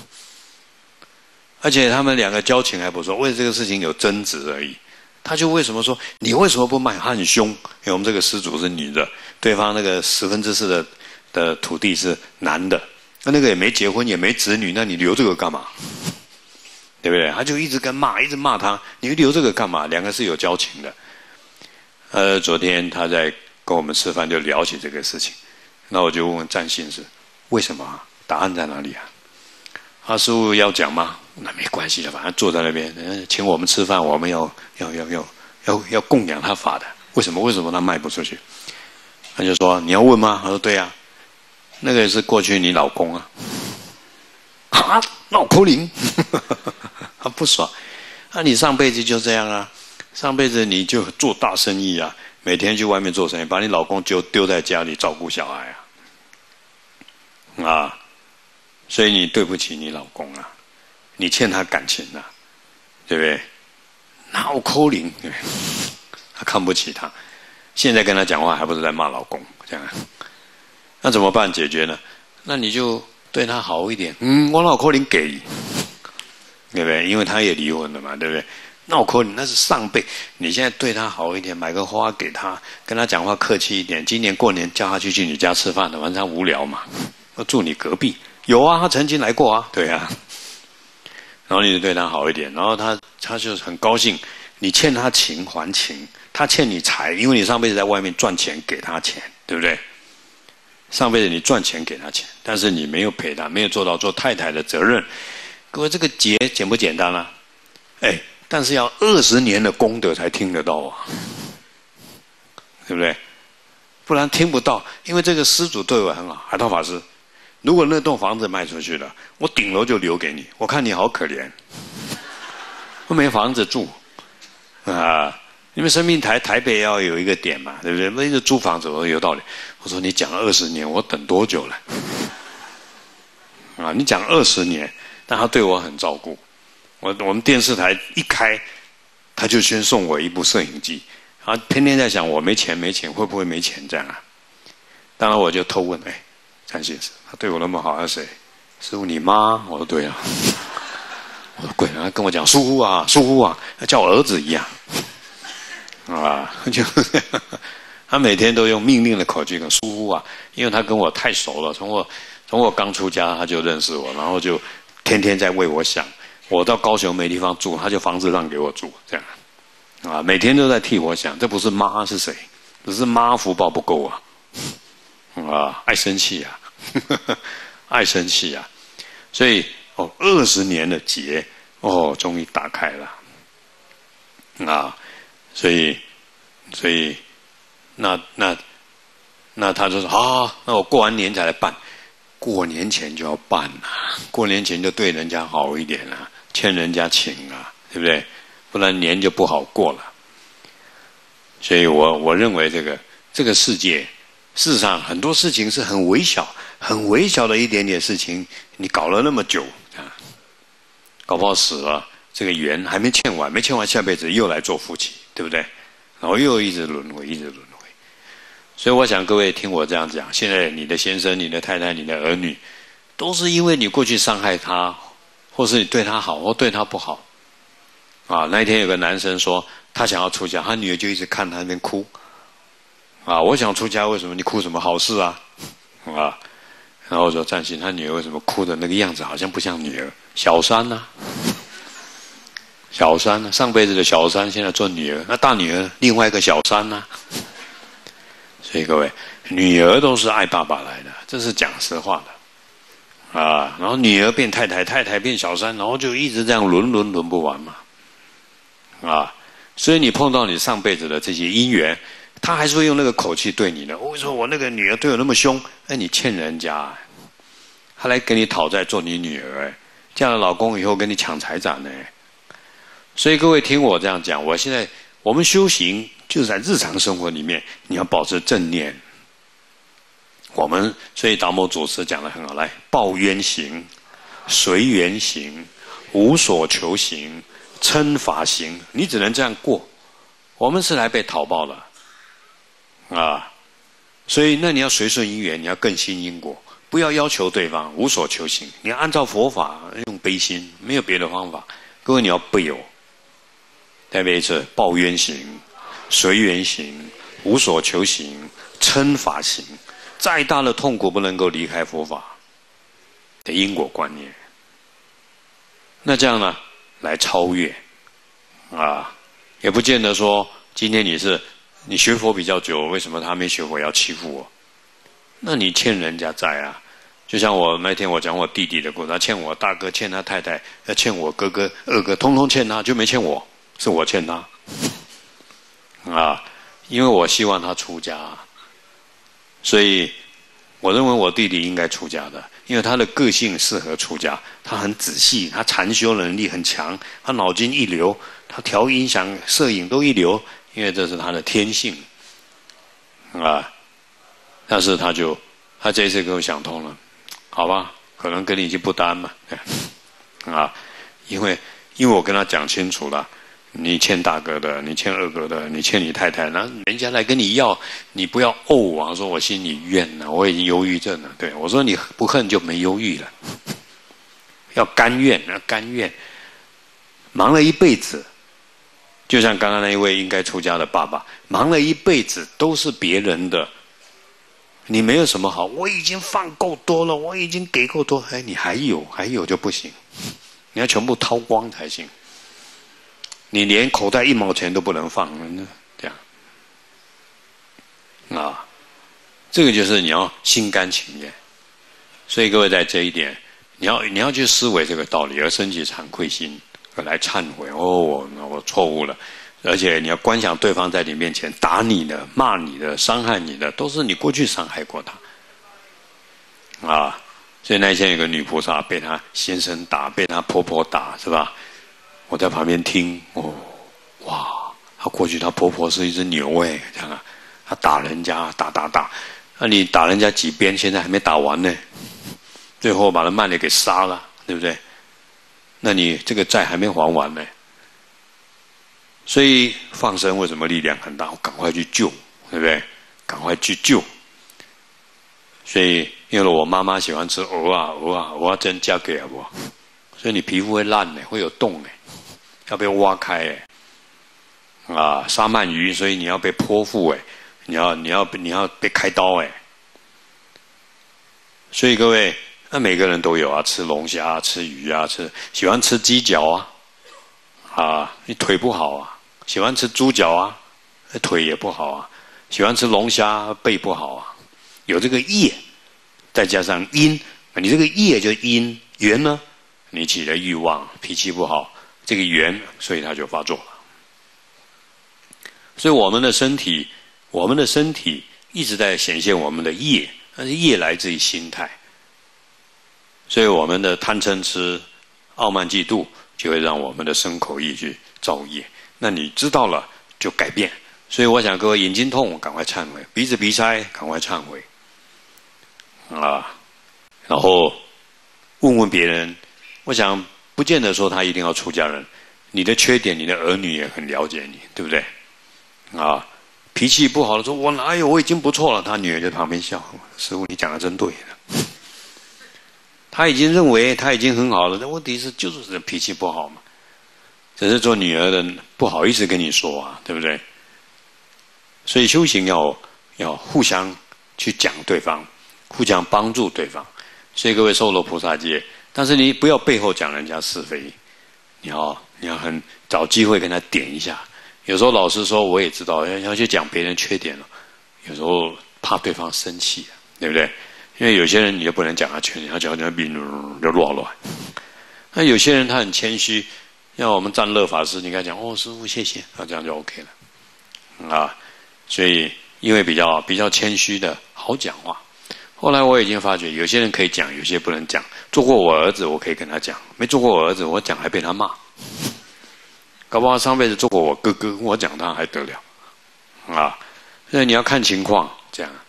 而且他们两个交情还不错，为了这个事情有争执而已。他就为什么说你为什么不卖？他很凶，因为我们这个施主是女的，对方那个十分之四的的土地是男的，那那个也没结婚也没子女，那你留这个干嘛？对不对？他就一直跟骂，一直骂他，你留这个干嘛？两个是有交情的。呃，昨天他在跟我们吃饭，就聊起这个事情。那我就问问占星师，为什么啊？答案在哪里啊？他师父要讲吗？那没关系的，反正坐在那边，请我们吃饭，我们要要要要要要供养他法的。为什么？为什么他卖不出去？他就说你要问吗？他说对啊，那个是过去你老公啊。啊，闹哭灵，他不爽。那、啊、你上辈子就这样啊。上辈子你就做大生意啊，每天去外面做生意，把你老公就丢在家里照顾小孩啊，啊，所以你对不起你老公啊，你欠他感情啊，对不对？闹扣零，他看不起他，现在跟他讲话还不是在骂老公这样，那怎么办解决呢？那你就对他好一点，嗯，我老扣零给，对不对？因为他也离婚了嘛，对不对？闹扣你那是上辈，你现在对他好一点，买个花给他，跟他讲话客气一点。今年过年叫他去去你家吃饭的，晚上无聊嘛，我住你隔壁。有啊，他曾经来过啊，对啊。然后你就对他好一点，然后他他就很高兴，你欠他情还情，他欠你财，因为你上辈子在外面赚钱给他钱，对不对？上辈子你赚钱给他钱，但是你没有陪他，没有做到做太太的责任。各位，这个结简不简单啊？哎。但是要二十年的功德才听得到啊，对不对？不然听不到。因为这个施主对我很好，海涛法师， 如果那栋房子卖出去了，我顶楼就留给你，我看你好可怜，我没房子住啊。因为生命台台北要有一个点嘛，对不对？那一直租房子，我说有道理。我说你讲二十年，我等多久了？啊，你讲二十年，但他对我很照顾。我我们电视台一开，他就先送我一部摄影机，啊，天天在想我没钱没钱，会不会没钱这样啊？当然我就偷问，哎，张先生，他对我那么好，是谁？师父你妈？我说对啊。我说鬼啊，他跟我讲疏忽啊，疏忽啊，叫我儿子一样。啊，就他每天都用命令的口气跟疏忽啊，因为他跟我太熟了，从我从我刚出家他就认识我，然后就天天在为我想。我到高雄没地方住，他就房子让给我住，这样啊，每天都在替我想，这不是妈是谁？只是妈福报不够啊，啊，爱生气啊，爱生气啊，所以哦，二十年的结哦，终于打开了啊。所以，所以，那那那他就说啊，那我过完年才来办，过年前就要办啊，过年前就对人家好一点啊，欠人家情啊，对不对？不然年就不好过了。所以我我认为这个这个世界，事实上很多事情是很微小、很微小的一点点事情，你搞了那么久啊，搞不好死了，这个缘还没欠完，没欠完，下辈子又来做夫妻。对不对？然后又一直轮回，一直轮回。所以我想各位听我这样讲，现在你的先生、你的太太、你的儿女，都是因为你过去伤害他，或是你对他好，或对他不好。啊，那一天有个男生说他想要出家，他女儿就一直看他那边哭。啊，我想出家，为什么你哭什么好事啊？啊，然后我说占星，他女儿为什么哭的那个样子好像不像女儿？小三啊。小三呢？上辈子的小三现在做女儿，那大女儿另外一个小三呢？所以各位，女儿都是爱爸爸来的，这是讲实话的啊。然后女儿变太太，太太变小三，然后就一直这样轮轮轮不完嘛啊。所以你碰到你上辈子的这些姻缘，他还是会用那个口气对你的。为什么我那个女儿对我那么凶？哎，你欠人家，他来跟你讨债做你女儿，哎，嫁了老公以后跟你抢财产呢。所以各位听我这样讲，我现在我们修行就是在日常生活里面，你要保持正念。我们所以达摩祖师讲得很好，来报冤行、随缘行、无所求行、称法行，你只能这样过。我们是来被讨报的啊，所以那你要随顺因缘，你要更新因果，不要要求对方，无所求行，你要按照佛法用悲心，没有别的方法。各位你要背哦。再背一次：报冤行、随缘行、无所求行、称法行。再大的痛苦不能够离开佛法的因果观念。那这样呢，来超越啊，也不见得说今天你是你学佛比较久，为什么他没学佛要欺负我？那你欠人家债啊。就像我那天我讲我弟弟的故事，他欠我大哥，欠他太太，要欠我哥哥、二哥，通通欠他，就没欠我。是我欠他啊，因为我希望他出家，所以我认为我弟弟应该出家的，因为他的个性适合出家，他很仔细，他禅修能力很强，他脑筋一流，他调音响、摄影都一流，因为这是他的天性啊。但是他就他这一次给我想通了，好吧，可能跟你已经不单嘛，啊，因为因为我跟他讲清楚了。你欠大哥的，你欠二哥的，你欠你太太，那人家来跟你要，你不要怄啊！说我心里怨了，我已经忧郁症了。对我说，你不恨就没忧郁了，要甘愿，要甘愿。忙了一辈子，就像刚刚那一位应该出家的爸爸，忙了一辈子都是别人的，你没有什么好。我已经放够多了，我已经给够多，哎，你还有还有就不行，你要全部掏光才行。你连口袋一毛钱都不能放，这样啊，这个就是你要心甘情愿。所以各位在这一点，你要你要去思维这个道理，而升起惭愧心，而来忏悔。哦，我我错误了，而且你要观想对方在你面前打你的、骂你的、伤害你的，都是你过去伤害过他啊。 所以那天有个女菩萨被她先生打，被她婆婆打，是吧？我在旁边听，哦，哇，她过去她婆婆是一只牛哎，这样啊，她打人家，打打打，那你打人家几鞭，现在还没打完呢，最后把人慢的给杀了，对不对？那你这个债还没还完呢。所以放生为什么力量很大？我赶快去救，对不对？赶快去救。所以因为我妈妈喜欢吃鹅啊鹅啊，我要真嫁给我，所以你皮肤会烂的，会有洞的，要被挖开哎。啊，沙鳗鱼，所以你要被剖腹哎，你要你要你要被开刀哎。所以各位，那每个人都有啊，吃龙虾、吃鱼啊，吃喜欢吃鸡脚啊，啊，你腿不好啊；喜欢吃猪脚啊，腿也不好啊；喜欢吃龙虾，背不好啊。有这个业，再加上因，你这个业就因缘呢，你起了欲望，脾气不好，这个缘，所以它就发作了。所以我们的身体，我们的身体一直在显现我们的业，但是业来自于心态。所以我们的贪嗔痴、傲慢嫉妒，就会让我们的身口意去造业。那你知道了，就改变。所以我想各位，眼睛痛赶快忏悔，鼻子鼻塞赶快忏悔，啊，然后问问别人。我想不见得说他一定要出家人，你的缺点，你的儿女也很了解你，对不对？啊，脾气不好的说，我哪有，我已经不错了。他女儿在旁边笑，师父你讲的真对的。他已经认为他已经很好了，但问题是就是脾气不好嘛。只是做女儿的不好意思跟你说啊，对不对？所以修行要要互相去讲对方，互相帮助对方。所以各位受了菩萨戒，但是你不要背后讲人家是非，你要你要很找机会跟他点一下。有时候老实说，我也知道要去讲别人缺点了，有时候怕对方生气，对不对？因为有些人你就不能讲他缺点，他讲他病就乱乱。那有些人他很谦虚，像我们占乐法师，你跟他讲哦，师父谢谢，那这样就 OK 了啊。所以因为比较比较谦虚的好讲话。后来我已经发觉，有些人可以讲，有些不能讲。做过我儿子，我可以跟他讲；没做过我儿子，我讲还被他骂。搞不好上辈子做过我哥哥，我讲他还得了啊！所以你要看情况这样。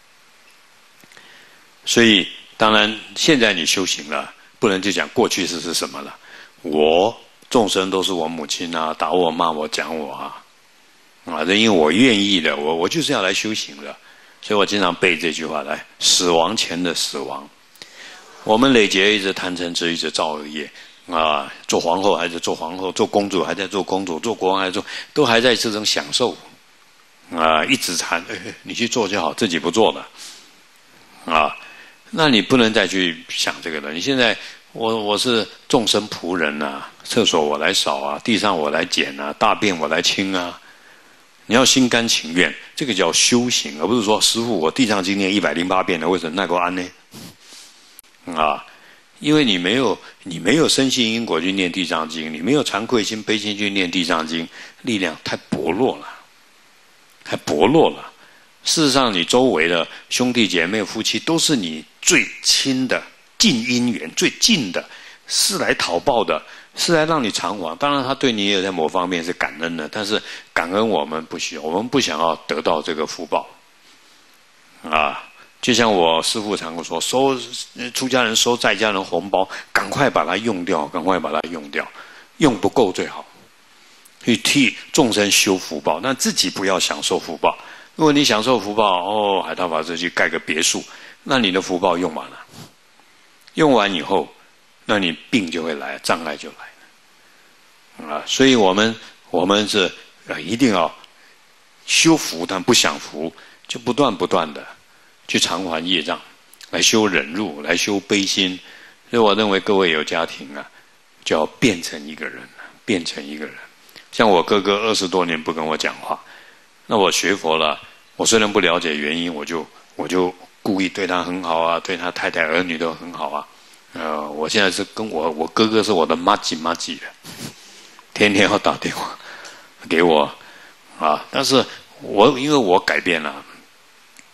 所以当然，现在你修行了，不能就讲过去式是什么了。我众生都是我母亲啊，打我、骂我、讲我啊，啊，这因为我愿意的，我我就是要来修行的，所以我经常背这句话来：死亡前的死亡。我们累劫一直贪嗔痴，一直造恶业。啊，做皇后还在做皇后，做公主还在做公主，做国王还在做，都还在这种享受。啊，一直缠，哎，你去做就好，自己不做的。啊，那你不能再去想这个了。你现在，我我是众生仆人啊，厕所我来扫啊，地上我来捡啊，大便我来清啊。你要心甘情愿，这个叫修行，而不是说师父我地上经念一百零八遍了，为什么那个安呢？啊。因为你没有你没有深信因果去念地藏经，你没有惭愧心悲心去念地藏经，力量太薄弱了，太薄弱了。事实上，你周围的兄弟姐妹、夫妻都是你最亲的近姻缘，最近的，是来讨报的，是来让你偿还。当然，他对你也在某方面是感恩的，但是感恩我们不需要，我们不想要得到这个福报啊。就像我师父常跟我说，收出家人收在家人红包，赶快把它用掉，赶快把它用掉，用不够最好，去替众生修福报，但自己不要享受福报。如果你享受福报，哦，海涛法师去盖个别墅，那你的福报用完了，用完以后，那你病就会来，障碍就来了啊！所以我们我们是呃一定要修福，但不享福，就不断不断的。去偿还业障，来修忍辱，来修悲心。所以我认为各位有家庭啊，就要变成一个人，变成一个人。像我哥哥二十多年不跟我讲话，那我学佛了，我虽然不了解原因，我就我就故意对他很好啊，对他太太儿女都很好啊。呃，我现在是跟我我哥哥是我的麻吉麻吉的，天天要打电话给我啊。但是我因为我改变了。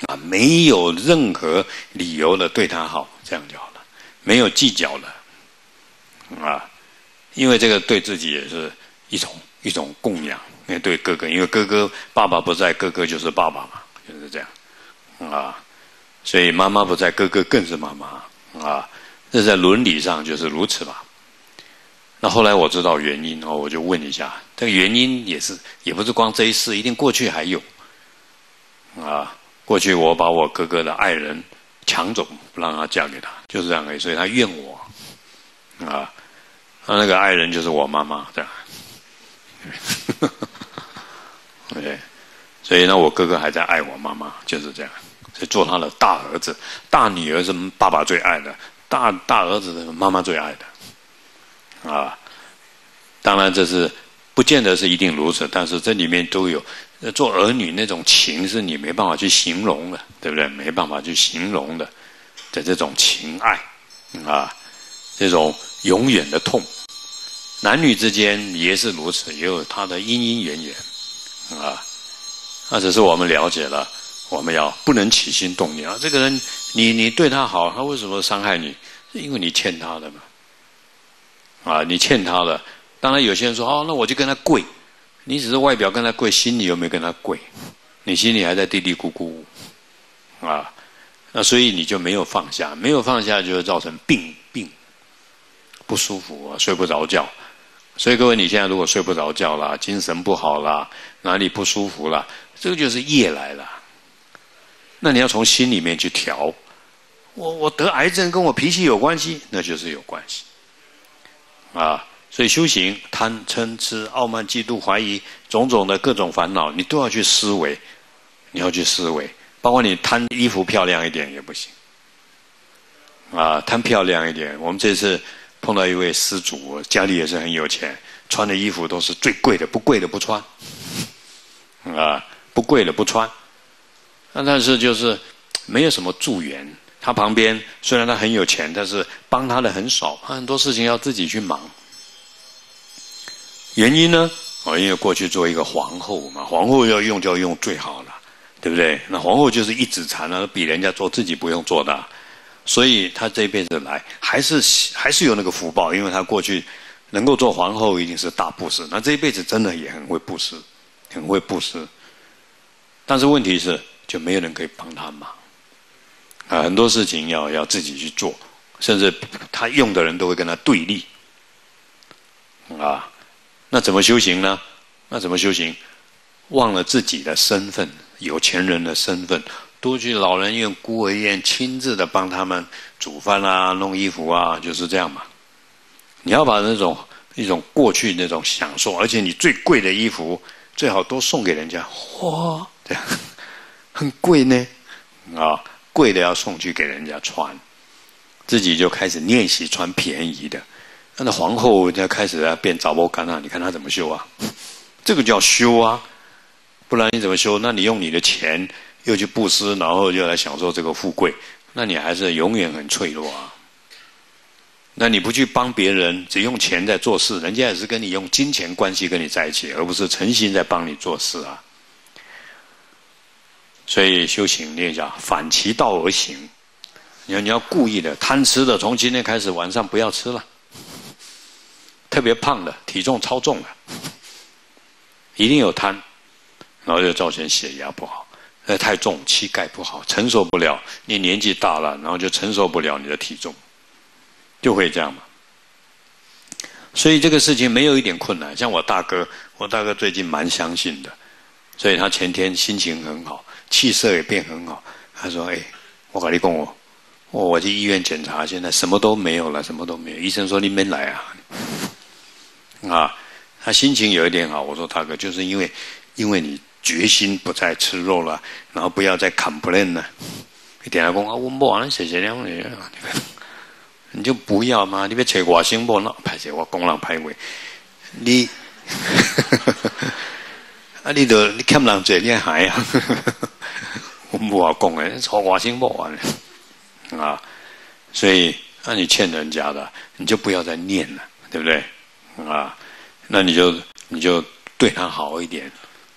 啊，没有任何理由的对他好，这样就好了，没有计较了啊。因为这个对自己也是一种一种供养，因为对哥哥，因为哥哥爸爸不在，哥哥就是爸爸嘛，就是这样啊。所以妈妈不在，哥哥更是妈妈啊。这在伦理上就是如此吧。那后来我知道原因哦，我就问一下，这个原因也是也不是光这一世，一定过去还有啊。过去我把我哥哥的爱人抢走，不让他嫁给他，就是这样而已，所以他怨我啊。他那个爱人就是我妈妈，这样。对，所以呢，我哥哥还在爱我妈妈，就是这样。所以做他的大儿子，大女儿是爸爸最爱的，大大儿子是妈妈最爱的，啊。当然这是不见得是一定如此，但是这里面都有做儿女那种情是你没办法去形容的，对不对？没办法去形容的的这种情爱啊，这种永远的痛。男女之间也是如此，也有他的因因缘缘啊。那只是我们了解了，我们要不能起心动念啊。这个人你你对他好，他为什么伤害你？是因为你欠他的嘛。啊，你欠他的。当然有些人说哦，那我就跟他跪。你只是外表跟他跪，心里有没有跟他跪？你心里还在嘀嘀咕咕啊。那所以你就没有放下，没有放下就会造成病病不舒服啊，睡不着觉。所以各位，你现在如果睡不着觉啦，精神不好啦，哪里不舒服啦，这个就是业来了。那你要从心里面去调。我我得癌症跟我脾气有关系，那就是有关系啊。所以修行，贪嗔痴傲慢嫉妒怀疑种种的各种烦恼，你都要去思维，你要去思维。包括你贪衣服漂亮一点也不行啊，贪漂亮一点。我们这次碰到一位施主，家里也是很有钱，穿的衣服都是最贵的，不贵的不穿啊，不贵的不穿。那但是就是没有什么助缘，他旁边虽然他很有钱，但是帮他的很少，他很多事情要自己去忙。原因呢？哦，因为过去做一个皇后嘛，皇后要用就要用最好了，对不对？那皇后就是一指禅啊，比人家做自己不用做的啊，所以他这辈子来还是还是有那个福报，因为他过去能够做皇后一定是大布施，那这一辈子真的也很会布施，很会布施。但是问题是就没有人可以帮他忙啊，很多事情要要自己去做，甚至他用的人都会跟他对立啊。那怎么修行呢？那怎么修行？忘了自己的身份，有钱人的身份，多去老人院、孤儿院，亲自的帮他们煮饭啊、弄衣服啊，就是这样嘛。你要把那种一种过去那种享受，而且你最贵的衣服最好都送给人家，哇，这样很贵呢啊，贵的要送去给人家穿，自己就开始练习穿便宜的。那皇后就开始要变杂波干啊！你看她怎么修啊？这个叫修啊，不然你怎么修？那你用你的钱又去布施，然后又来享受这个富贵，那你还是永远很脆弱啊。那你不去帮别人，只用钱在做事，人家也是跟你用金钱关系跟你在一起，而不是诚心在帮你做事啊。所以修行你讲反其道而行，你要你要故意的贪吃的，从今天开始晚上不要吃了。特别胖的，体重超重的，一定有贪，然后就造成血压不好，那太重，膝盖不好，承受不了。你年纪大了，然后就承受不了你的体重，就会这样嘛。所以这个事情没有一点困难。像我大哥，我大哥最近蛮相信的，所以他前天心情很好，气色也变很好。他说：“哎，我跟你讲哦，我去医院检查，现在什么都没有了，什么都没有。医生说你没来啊。”啊，他心情有一点好。我说大哥，就是因为，因为你决心不再吃肉了，然后不要再 complain 了。你点下讲啊，我不玩谢谢两年啊，你就不要嘛，你别扯我心不那拍摄我讲人歹话，你，啊你就你欠人做你还啊，我不话讲的，扯我心不玩啊，所以那、啊、你欠人家的，你就不要再念了，对不对？啊，那你就你就对他好一点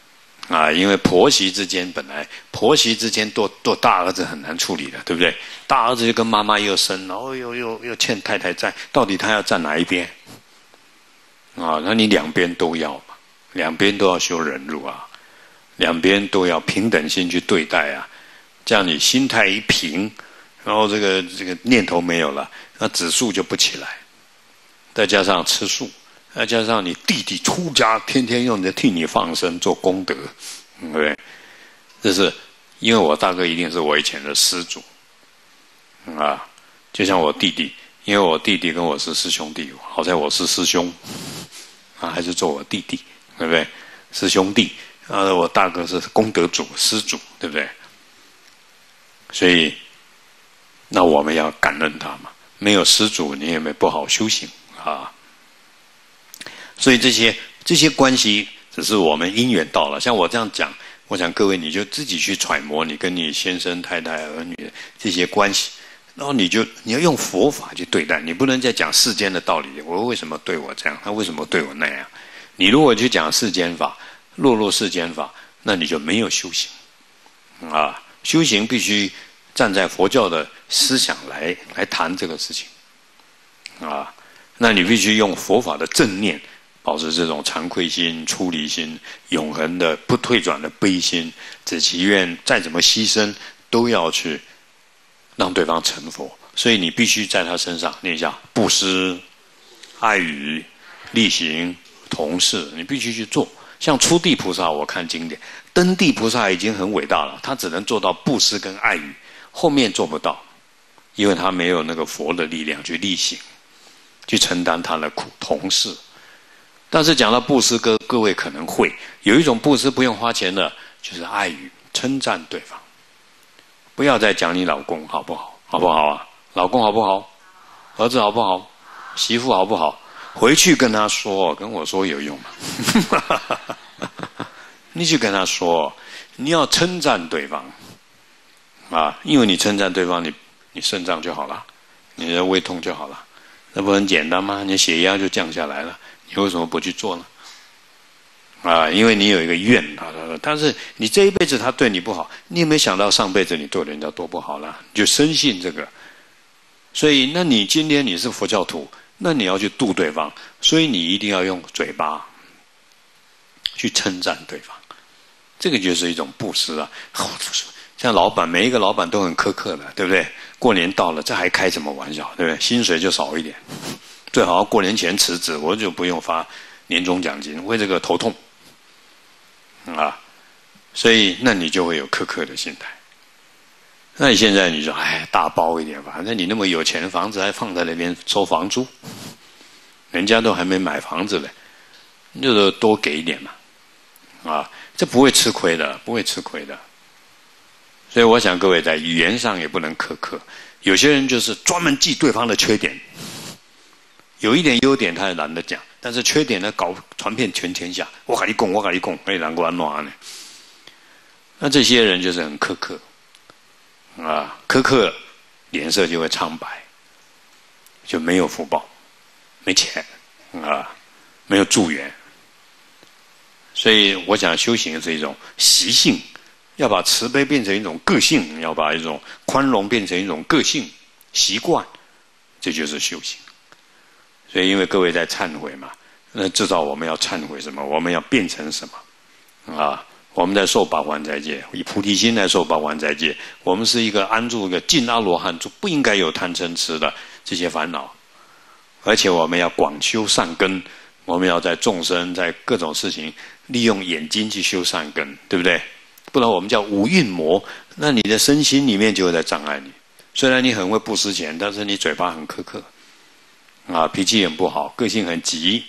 啊，因为婆媳之间本来婆媳之间做做大儿子很难处理的，对不对？大儿子就跟妈妈又生，然后又又又欠太太债，到底他要站哪一边？啊，那你两边都要嘛，两边都要修忍辱啊，两边都要平等心去对待啊，这样你心态一平，然后这个这个念头没有了，那指数就不起来。再加上吃素。再加上你弟弟出家，天天用着替你放生做功德，对不对？这是因为我大哥一定是我以前的师祖啊，就像我弟弟，因为我弟弟跟我是师兄弟，好在我是师兄啊，还是做我弟弟，对不对？师兄弟啊，我大哥是功德主、师祖，对不对？所以，那我们要感恩他嘛，没有师祖，你也没不好修行啊。所以这些这些关系只是我们因缘到了，像我这样讲，我想各位你就自己去揣摩你跟你先生、太太、儿女的这些关系，然后你就你要用佛法去对待，你不能再讲世间的道理。我为什么对我这样？他为什么对我那样？你如果去讲世间法，落入世间法，那你就没有修行啊！修行必须站在佛教的思想来来谈这个事情啊！那你必须用佛法的正念。保持这种惭愧心、出离心、永恒的不退转的悲心，只祈愿再怎么牺牲，都要去让对方成佛。所以你必须在他身上念一下布施、爱语、力行、同事，你必须去做。像初地菩萨，我看经典，登地菩萨已经很伟大了，他只能做到布施跟爱语，后面做不到，因为他没有那个佛的力量去力行，去承担他的苦同事。但是讲到布施，各各位可能会有一种布施不用花钱的，就是爱语，称赞对方。不要再讲你老公好不好，好不好啊？老公好不好？儿子好不好？媳妇好不好？回去跟他说，跟我说有用吗？你去跟他说，你要称赞对方啊，因为你称赞对方，你你肾脏就好了，你的胃痛就好了，那不很简单吗？你血压就降下来了。你为什么不去做呢？啊，因为你有一个愿啊，但是你这一辈子他对你不好，你有没有想到上辈子你对人家多不好了？你就深信这个，所以那你今天你是佛教徒，那你要去度对方，所以你一定要用嘴巴去称赞对方，这个就是一种布施啊。像老板，每一个老板都很苛刻的，对不对？过年到了，这还开什么玩笑，对不对？薪水就少一点。最好过年前辞职，我就不用发年终奖金，为这个头痛啊！所以那你就会有苛刻的心态。那你现在你说，哎，大包一点，反正你那么有钱，房子还放在那边收房租，人家都还没买房子嘞，你就多给一点嘛，啊，这不会吃亏的，不会吃亏的。所以我想各位在语言上也不能苛刻，有些人就是专门记对方的缺点。有一点优点他也懒得讲，但是缺点呢搞传遍全天下。我跟你讲，我跟你讲，哎，难怪乱呢。那这些人就是很苛刻，啊，苛刻，脸色就会苍白，就没有福报，没钱，啊，没有助缘。所以我想修行是一种习性，要把慈悲变成一种个性，要把一种宽容变成一种个性习惯，这就是修行。所以因为各位在忏悔嘛，那知道我们要忏悔什么，我们要变成什么啊？我们在受八关斋戒，以菩提心来受八关斋戒，我们是一个安住一个尽阿罗汉，就不应该有贪嗔痴的这些烦恼，而且我们要广修善根，我们要在众生在各种事情利用眼睛去修善根，对不对？不然我们叫五蕴魔，那你的身心里面就会在障碍你。虽然你很会布施钱，但是你嘴巴很苛刻。啊，脾气很不好，个性很急。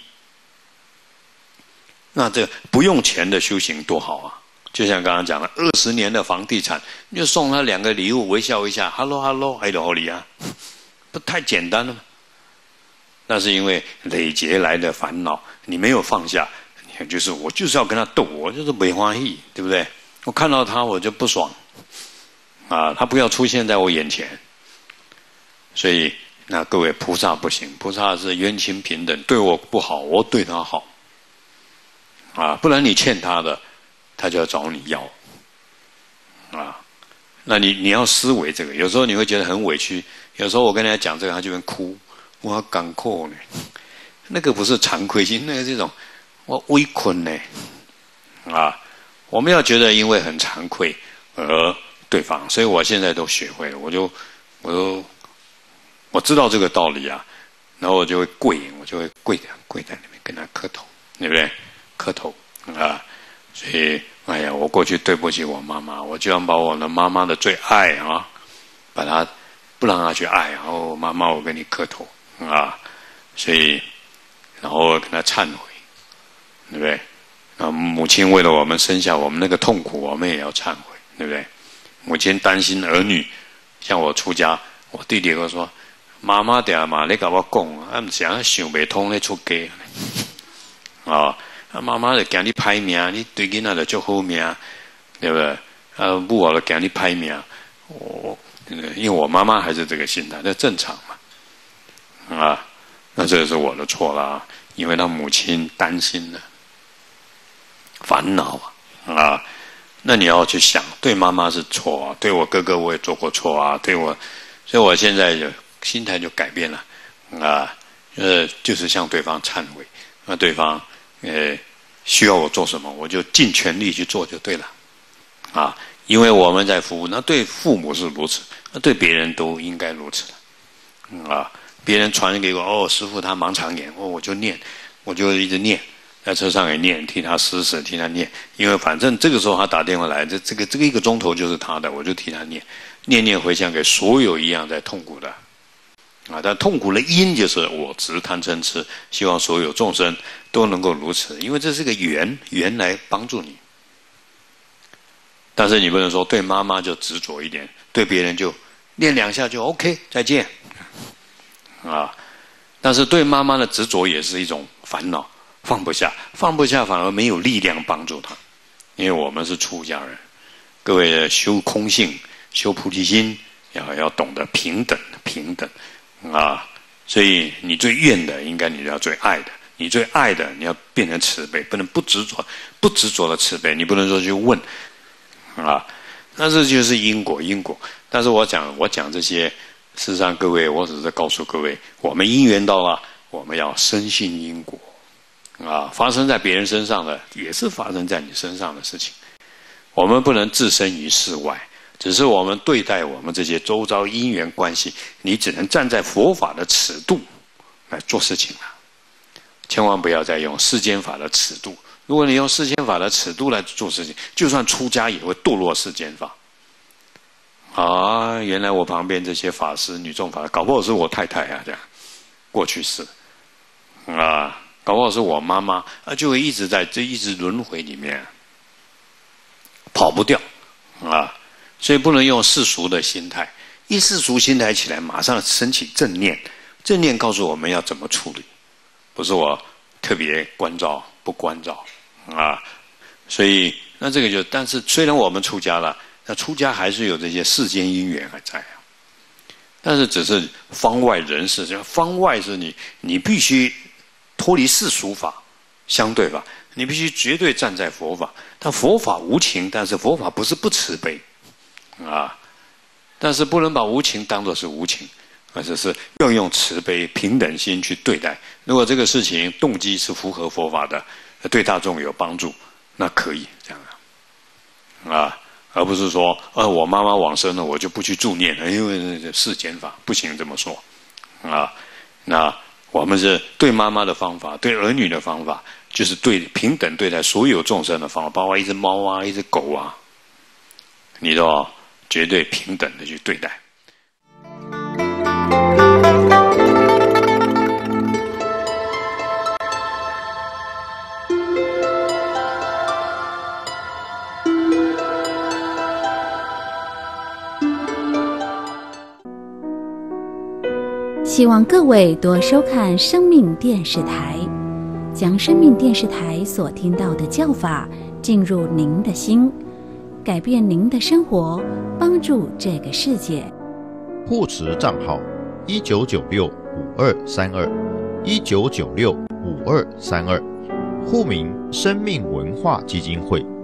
那这不用钱的修行多好啊！就像刚刚讲的，二十年的房地产，你就送他两个礼物，微笑一下 ，hello hello， 还有好礼啊，不太简单了吗？那是因为累劫来的烦恼，你没有放下，你看就是我就是要跟他斗，我就是没欢喜，对不对？我看到他我就不爽，啊，他不要出现在我眼前，所以。那各位菩萨不行，菩萨是冤亲平等，对我不好，我对他好，啊，不然你欠他的， 他就要找你要啊。那你你要思维这个，有时候你会觉得很委屈，有时候我跟人家讲这个，他就会哭，我感慨呢，那个不是惭愧心，那个是这种我委屈呢啊。我们要觉得因为很惭愧而对方，所以我现在都学会了，我就我就我知道这个道理啊，然后我就会跪，我就会跪跪在那边跟他磕头，对不对？磕头啊，所以哎呀，我过去对不起我妈妈，我就要把我的妈妈的最爱啊，把她不让她去爱，然后妈妈我跟你磕头啊，所以然后跟她忏悔，对不对？啊，母亲为了我们生下我们那个痛苦，我们也要忏悔，对不对？母亲担心儿女，像我出家，我弟弟跟我说：“妈妈的嘛，你跟我讲，啊，唔是啊，想不通你出家啊。”啊，妈妈就惊你歹命，你对囡仔就足好命，对不对？啊，母我就惊你歹命，我因为我妈妈还是这个心态，那正常嘛，啊，那这是我的错啦，因为他母亲担心了，烦恼啊，啊，那你要去想，对妈妈是错啊，对我哥哥我也做过错啊，对我，所以我现在就心态就改变了，啊，呃，就是向对方忏悔，那对方。呃，需要我做什么，我就尽全力去做就对了，啊，因为我们在服务，那对父母是如此，那对别人都应该如此的，啊，别人传给我，哦，师父他盲肠炎，哦，我就念，我就一直念，在车上也念，替他施舍，替他念，因为反正这个时候他打电话来，这这个这个一个钟头就是他的，我就替他念，念念回向给所有一样在痛苦的。啊，但痛苦的因就是我执贪嗔痴，希望所有众生都能够如此，因为这是个缘，缘来帮助你。但是你不能说对妈妈就执着一点，对别人就念两下就 OK， 再见。啊，但是对妈妈的执着也是一种烦恼，放不下，放不下反而没有力量帮助她，因为我们是出家人，各位修空性、修菩提心，要要懂得平等，平等。啊，所以你最怨的，应该你要最爱的；你最爱的，你要变成慈悲，不能不执着，不执着的慈悲。你不能说去问，啊，那这就是因果，因果。但是我讲，我讲这些，事实上各位，我只是告诉各位，我们因缘到了，我们要深信因果，啊，发生在别人身上的，也是发生在你身上的事情。我们不能置身于世外。只是我们对待我们这些周遭因缘关系，你只能站在佛法的尺度来做事情了，千万不要再用世间法的尺度。如果你用世间法的尺度来做事情，就算出家也会堕落世间法。啊，原来我旁边这些法师、女众法师，搞不好是我太太啊，这样过去式啊，搞不好是我妈妈啊，就会一直在这一直轮回里面跑不掉啊。所以不能用世俗的心态，一世俗心态起来，马上升起正念，正念告诉我们要怎么处理，不是我特别关照不关照啊。所以那这个就，但是虽然我们出家了，那出家还是有这些世间因缘还在啊。但是只是方外人士，方外是你你必须脱离世俗法、相对法，你必须绝对站在佛法。但佛法无情，但是佛法不是不慈悲。啊，但是不能把无情当作是无情，而只是要用慈悲平等心去对待。如果这个事情动机是符合佛法的，对大众有帮助，那可以这样啊，而不是说，呃，我妈妈往生了，我就不去助念了，因为世间法不行这么说啊。那我们是对妈妈的方法，对儿女的方法，就是对平等对待所有众生的方法，包括一只猫啊，一只狗啊，你都要绝对平等的去对待。 希望各位多收看生命电视台，将生命电视台所听到的教法进入您的心，改变您的生活，帮助这个世界。 护持账号一九九六五二三二一九九六五二三二，户名生命文化基金会。